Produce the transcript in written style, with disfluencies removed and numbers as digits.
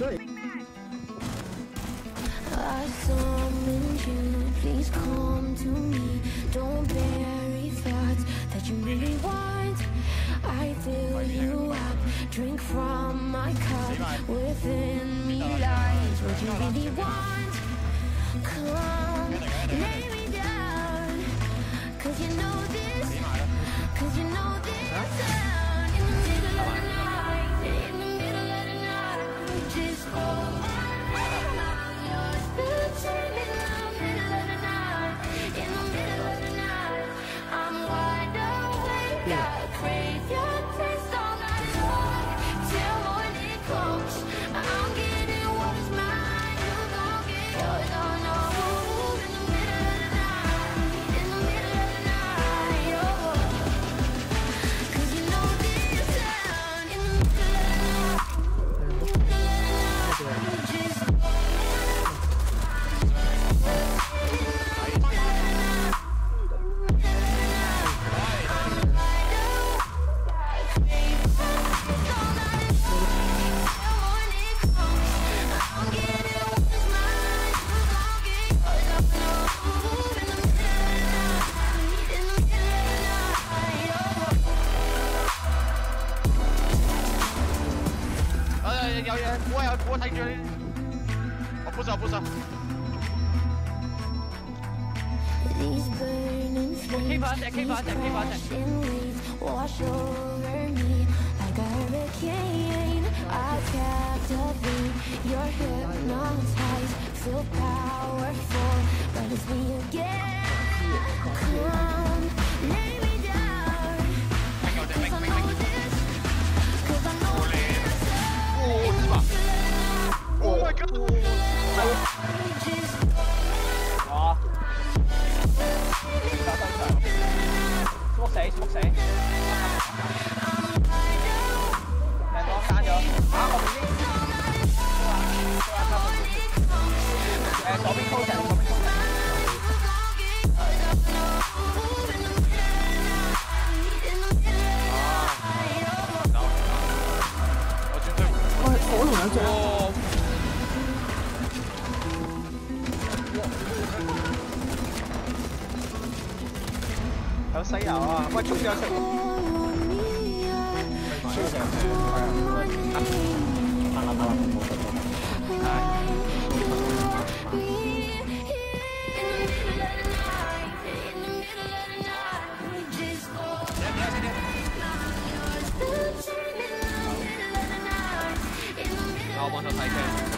I summoned you, please come to me. Don't bury thoughts that you really want. I fill you up, drink from my cup. Within me lies what you really want. Come, lay me down, 'cause you know this, 'cause you know this sound. In the middle of the night, in the middle of the night, just hold my hand. Yours to turn in the middle of the night, in the middle of the night. I'm wide awake, I crave your taste all night long. Till morning comes, I'm getting what's mine. You gon' get yours, oh no. In the middle of the night, in the middle of the night, oh. 'Cause you know this sound. In the middle of the night, just 有嘢，我睇住你，我鋪手。keep 翻隻 wash over me like a hurricane. I captivate, you're hypnotized, feel powerful, but it's me again. Come, lay me down, 'cause I know this, 'cause I know this. Oh my god！ 縮死，靚哥刪咗，我邊左邊拖陣， 我同兩隻。 有西遊啊！喂，仲有食。 我幫手睇嘅。